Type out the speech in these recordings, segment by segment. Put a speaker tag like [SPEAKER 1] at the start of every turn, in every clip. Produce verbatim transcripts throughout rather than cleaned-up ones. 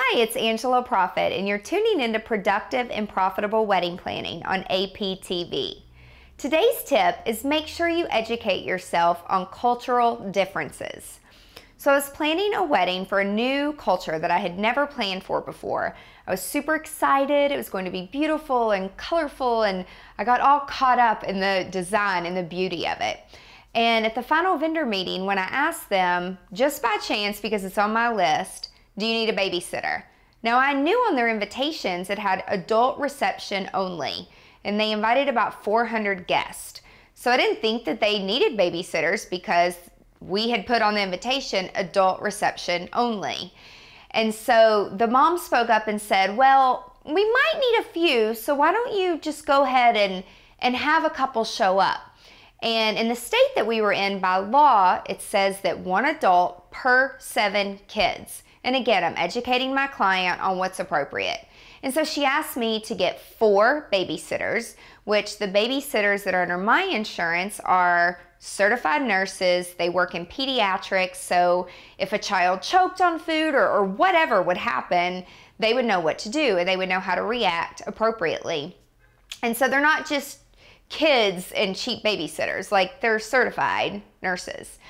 [SPEAKER 1] Hi, it's Angela Profit, and you're tuning into Productive and Profitable Wedding Planning on A P T V. Today's tip is make sure you educate yourself on cultural differences. So I was planning a wedding for a new culture that I had never planned for before. I was super excited. It was going to be beautiful and colorful, and I got all caught up in the design and the beauty of it. And at the final vendor meeting, when I asked them, just by chance because it's on my list, do you need a babysitter? Now, I knew on their invitations it had adult reception only, and they invited about four hundred guests. So I didn't think that they needed babysitters because we had put on the invitation adult reception only. And so the mom spoke up and said, well, we might need a few, so why don't you just go ahead and, and have a couple show up? And in the state that we were in, by law, it says that one adult per seven kids. And again, I'm educating my client on what's appropriate. And so she asked me to get four babysitters, which the babysitters that are under my insurance are certified nurses. They work in pediatrics, so if a child choked on food or, or whatever would happen, they would know what to do and they would know how to react appropriately. And so they're not just kids and cheap babysitters, like they're certified nurses.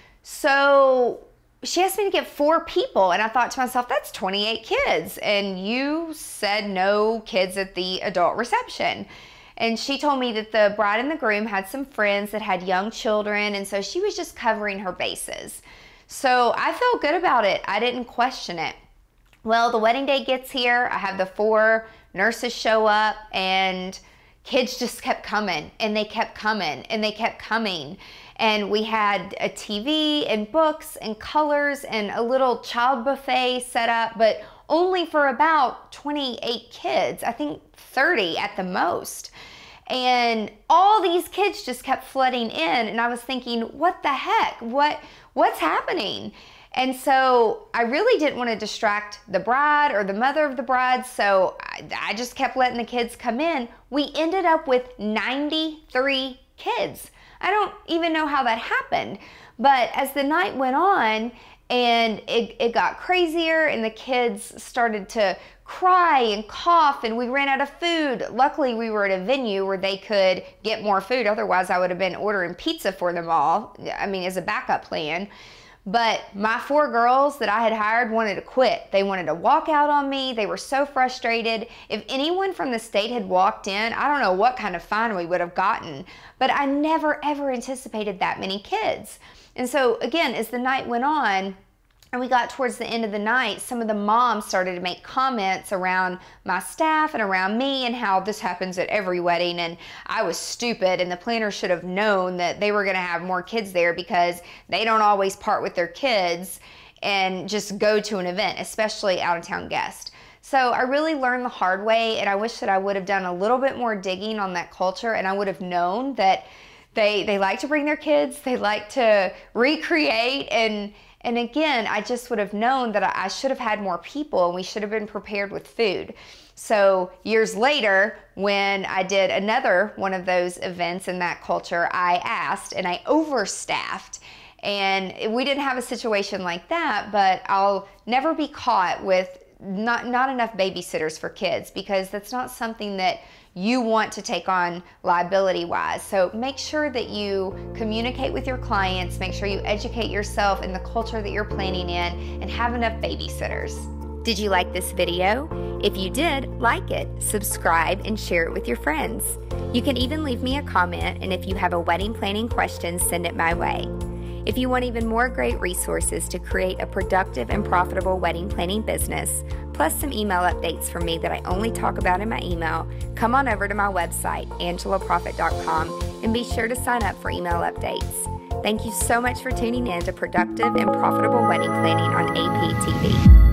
[SPEAKER 1] So she asked me to get four people, and I thought to myself, that's twenty-eight kids, and you said no kids at the adult reception. And she told me that the bride and the groom had some friends that had young children, and so she was just covering her bases. So I felt good about it. I didn't question it. Well, the wedding day gets here. I have the four nurses show up, and kids just kept coming, and they kept coming, and they kept coming. And we had a T V and books and colors and a little child buffet set up, but only for about twenty-eight kids, I think thirty at the most. And all these kids just kept flooding in, and I was thinking, what the heck? What, what's happening? And so I really didn't want to distract the bride or the mother of the bride, so I, I just kept letting the kids come in. We ended up with ninety-three kids. I don't even know how that happened, but as the night went on and it, it got crazier and the kids started to cry and cough and we ran out of food. Luckily, we were at a venue where they could get more food. Otherwise, I would have been ordering pizza for them all, I mean, as a backup plan. But my four girls that I had hired wanted to quit. They wanted to walk out on me. They were so frustrated. If anyone from the state had walked in, I don't know what kind of fine we would have gotten. But I never, ever anticipated that many kids. And so, again, as the night went on, and we got towards the end of the night, some of the moms started to make comments around my staff and around me and how this happens at every wedding, and I was stupid and the planner should have known that they were going to have more kids there because they don't always part with their kids and just go to an event, especially out-of-town guests. So I really learned the hard way, and I wish that I would have done a little bit more digging on that culture, and I would have known that they, they like to bring their kids, they like to recreate, and And again, I just would have known that I should have had more people and we should have been prepared with food. So years later, when I did another one of those events in that culture, I asked and I overstaffed. And we didn't have a situation like that, but I'll never be caught with not, not enough babysitters for kids because that's not something that you want to take on liability-wise. So make sure that you communicate with your clients, make sure you educate yourself in the culture that you're planning in, and have enough babysitters. Did you like this video? If you did, like it, subscribe, and share it with your friends. You can even leave me a comment, and if you have a wedding planning question, send it my way. If you want even more great resources to create a productive and profitable wedding planning business, plus some email updates from me that I only talk about in my email, come on over to my website, angela profit dot com, and be sure to sign up for email updates. Thank you so much for tuning in to Productive and Profitable Wedding Planning on A P T V.